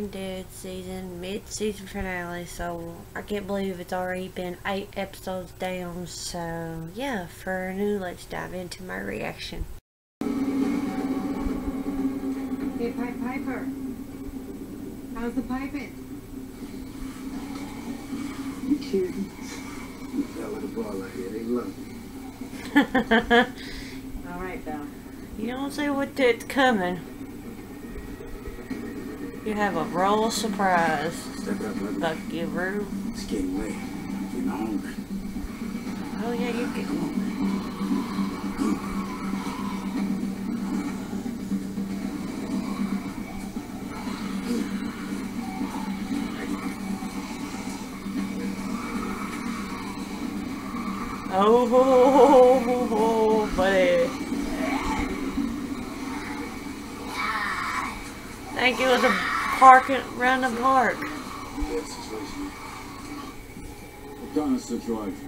Walking Dead season, mid-season finale, so I can't believe it's already been 8 episodes down, so yeah, for new, let's dive into my reaction. Hey, Piper. How's the piping? You kidding? You fell with a ball out here. They love you. All right, Belle. You don't say what's coming. You have a roll surprise. Step up, brother. Fuck you, Rue. It's getting late. Getting hungry. Oh yeah, you get. Oh, buddy. Thank you. It was a park around the park. What situation? What kind of situation?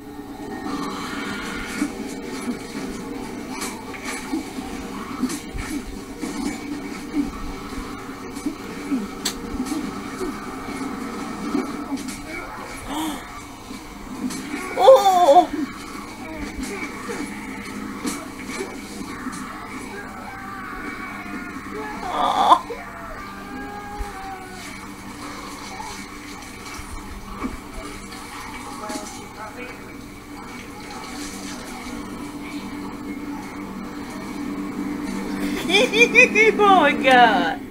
Oh! Oh! Oh my god!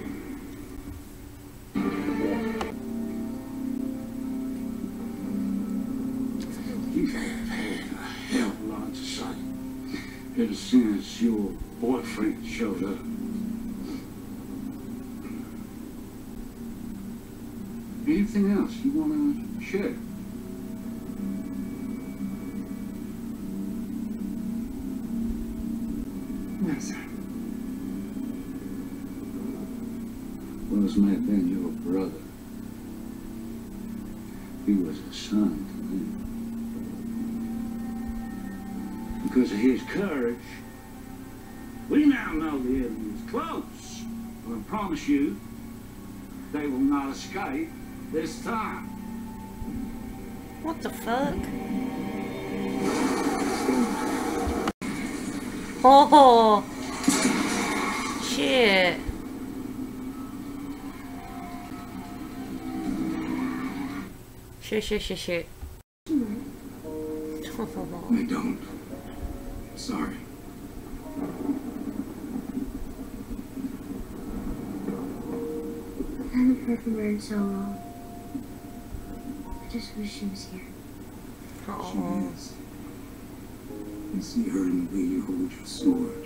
You have had a hell of a lot to say ever since your boyfriend showed up. Anything else you want to share? No, sir. Well, this may have been your brother. He was a son to me. Because of his courage, we now know the enemy is close. But I promise you, they will not escape this time. What the fuck? Oh! Shit. Shit. I don't. Sorry. I haven't heard from her in so long. I just wish she was here. She Oh. is. You see her in the way you hold your sword.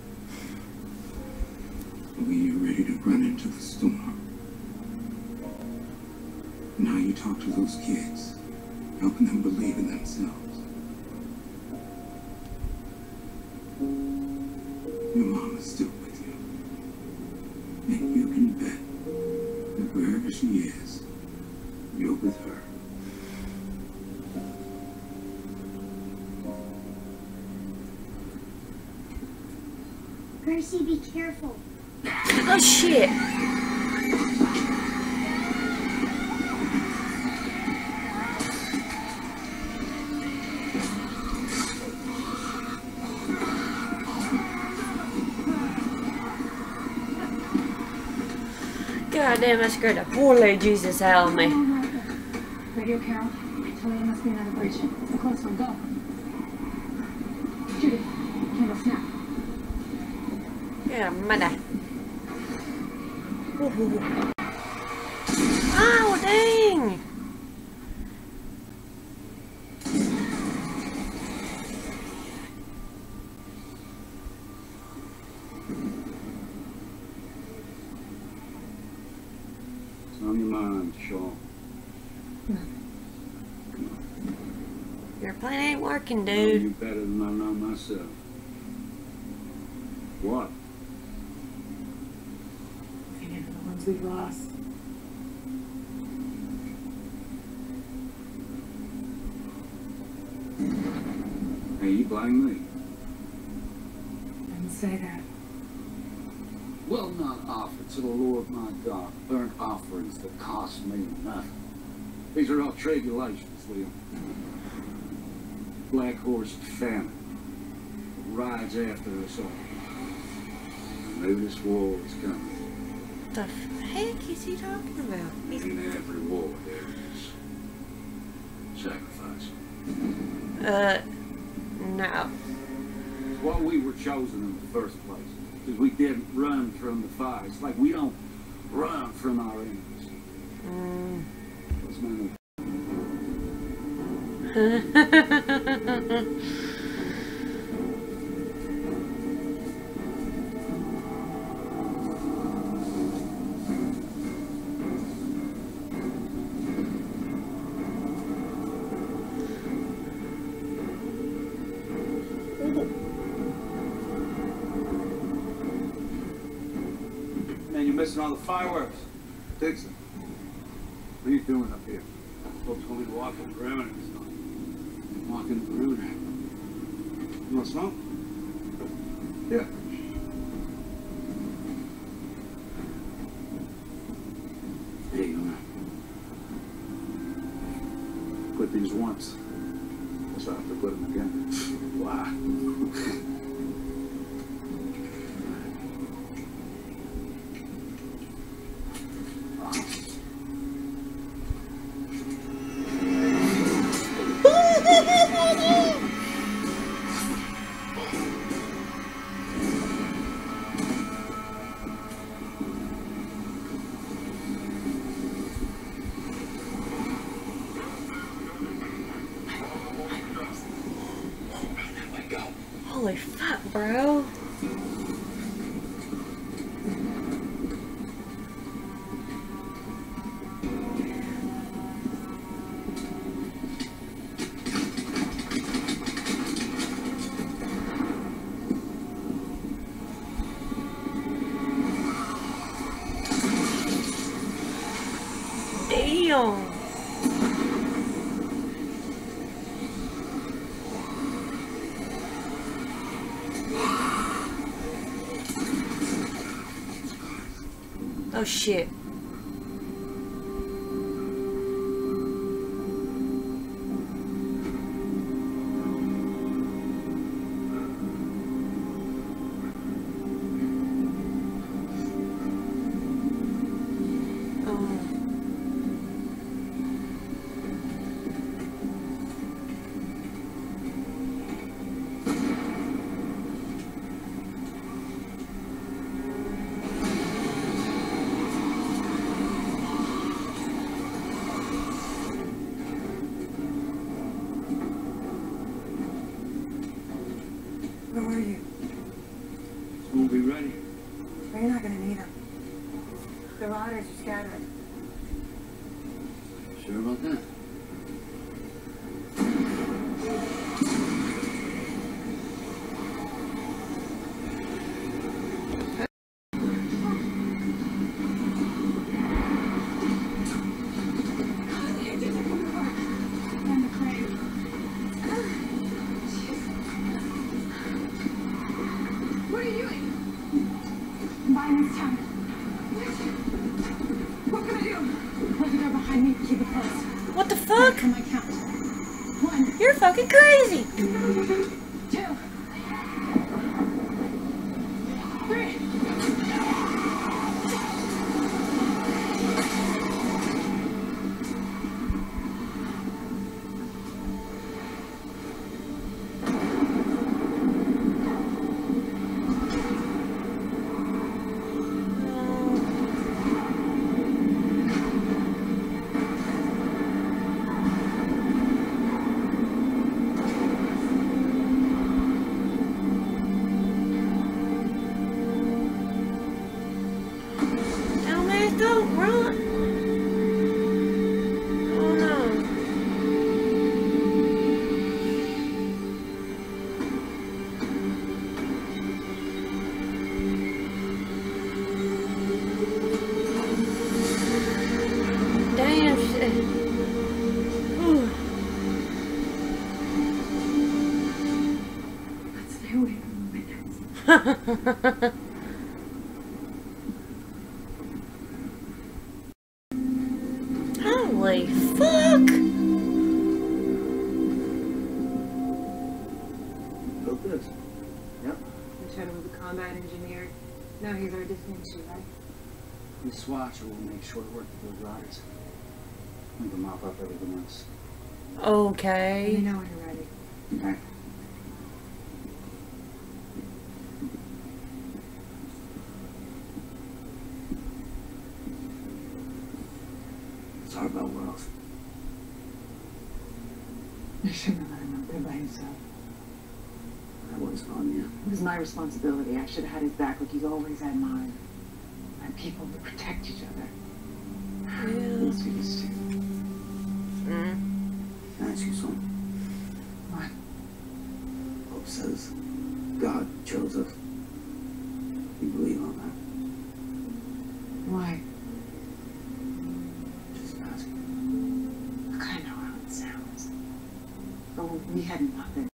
The way you're ready to run into the storm. And how you talk to those kids, helping them believe in themselves. Your mom is still with you. And you can bet that wherever she is, you're with her. Percy, be careful. Oh shit. God damn, that scared the holy Jesus out of me. Radio Carol. Talia must be another bridge. It's a close one. Go. Judith. Candle snap. Yeah, mother. Oh, dang! It's on your mind, Shaw. Your plan ain't working, I know dude. you better than I know myself. What? Thinking of the ones we've lost. Hey, you blame me. I didn't say that. will not offer to the Lord my God burnt offerings that cost me nothing. These are all tribulations, Liam. Black horse famine rides after us all. Maybe this war is coming. The heck is he talking about? In every war there is sacrifice. No. It's why we were chosen in the first place. Because we didn't run from the fire. It's like we don't run from our enemies. What's my name? Man, you're missing all the fireworks. Dixon. What are you doing up here? Folks told me to walk in the perimeter. Walking through there. You want to smoke? Yeah. There you go. Put these once. So I have to put them again. Why? Holy fuck, bro. Damn. Oh shit. Where were you? We'll be ready. Well, you're not gonna need them. The riders are scattered. Sure about that? What are you doing? I'm buying this time. What can I do? Close the door behind me. Keep it closed. What the fuck? On my count. 1, You're fucking crazy. 2, 3. Dumbass, don't run. Oh no. Damn shit. Ooh. Let's stay away from the windows. combat engineer. Now he's our defense, right? The Swatcher will make short work of those riders. We can mop up everything else. Let me Okay. know when you're ready. Okay. Sorry about Wells. You shouldn't have let him out there by himself. That wasn't on you. It was my responsibility. I should have had his back like he's always had mine. And people to protect each other. Yeah. Let's do this too. Mm. Can I ask you something? What? Pope says God chose us. You believe on that? Why? Just asking. Look, I know how it sounds. But we had nothing.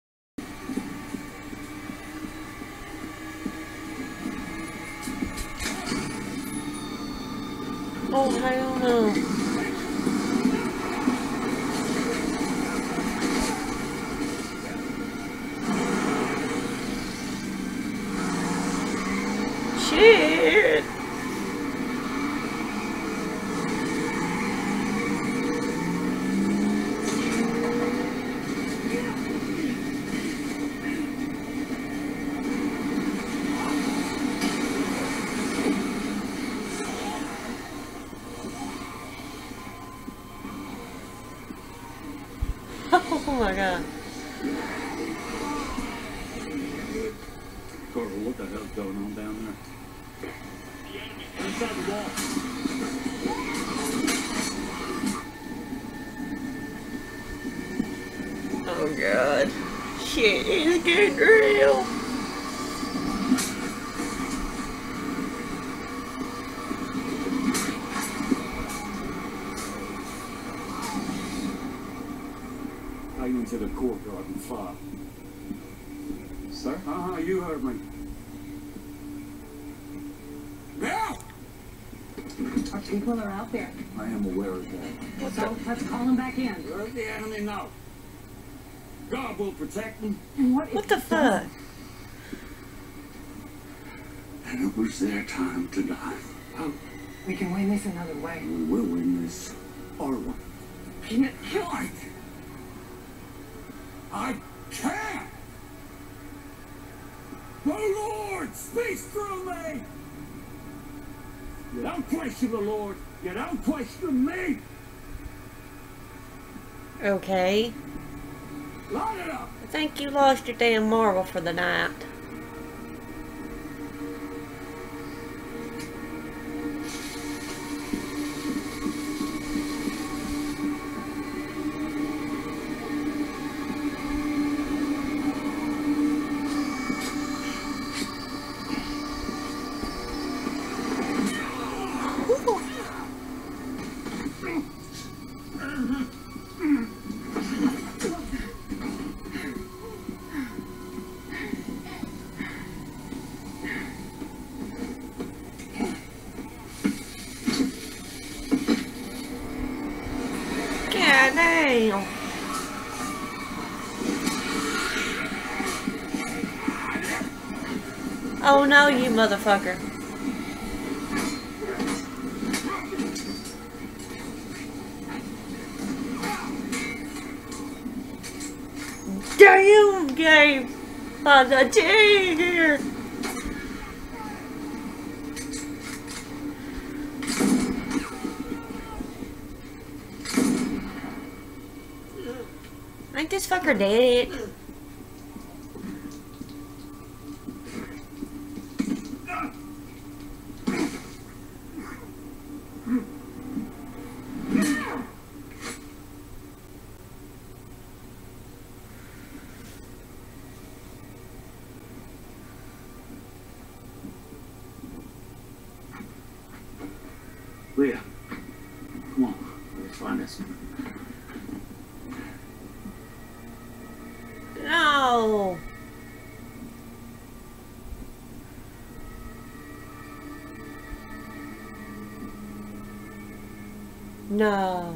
Oh, hell no. Shit. Oh my god. Carter, what the hell's going on down there? Inside the wall. Oh god. Shit is getting real. I into the courtyard and fire. Sir? You heard me. Now! Our people are out there. I am aware of that. So let's call them back in. Let the enemy know. God will protect them. And what What the fuck? And it was their time to die. We can win this another way. We will win this our way. Can it kill I can't! The Lord speaks through me! You don't question the Lord. You don't question me. Okay. Line it up. I think you lost your damn marble for the night. God damn. Oh no, you motherfucker. Damn, Gabe. By the tea here. Ain't this fucker dead? Leah, come on. Let's find us. No. No.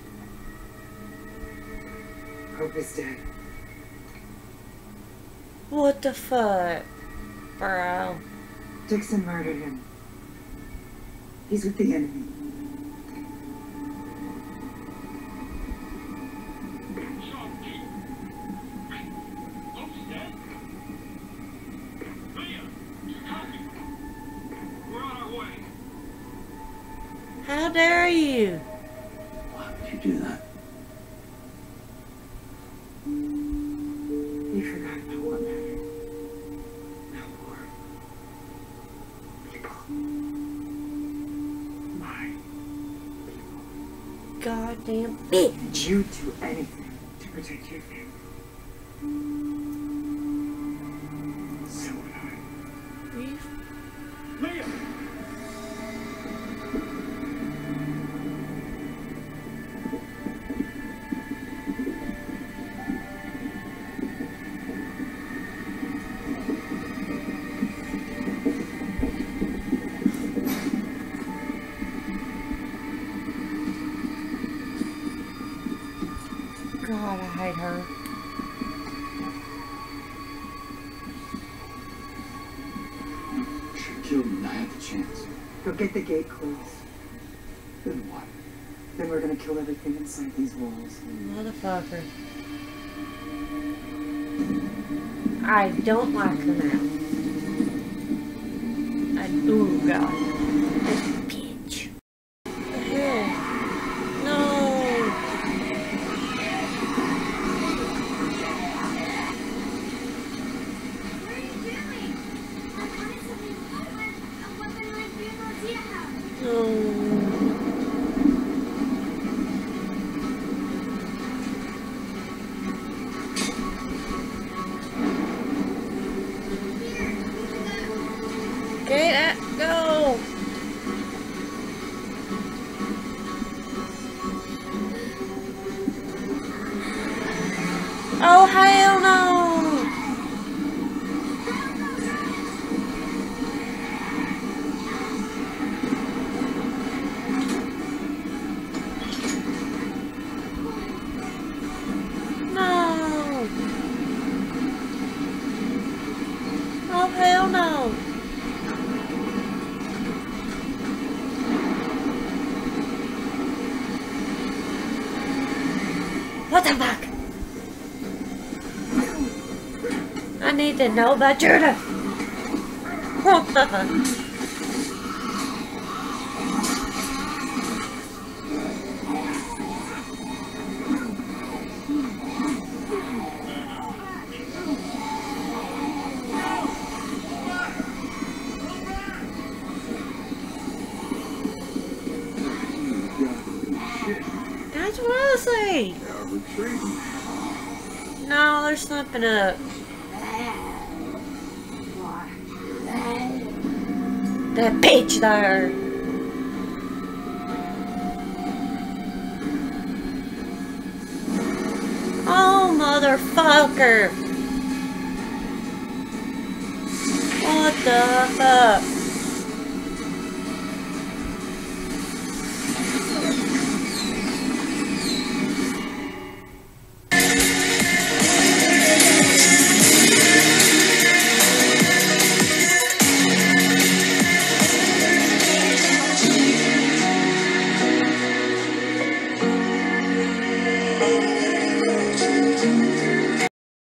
Hope is dead. What the fuck, bro? Dixon murdered him. He's with the enemy. How dare you? Why would you do that? You forgot about what mattered. No war. People. My people. Goddamn bitch. You'd do anything to protect your family. So would I. You Liam! God, I hate her. Should have killed him when I had the chance. Go get the gate closed. Then what? Then we're gonna kill everything inside these walls. Motherfucker. I don't like her now. Oh God. This bitch. What the hell? No. Get it, go! Oh hell no! No! Oh hell no! What the fuck? I need to know about Judith. That's what I say. No, they're slipping up. That bitch there. Oh, motherfucker. What the fuck?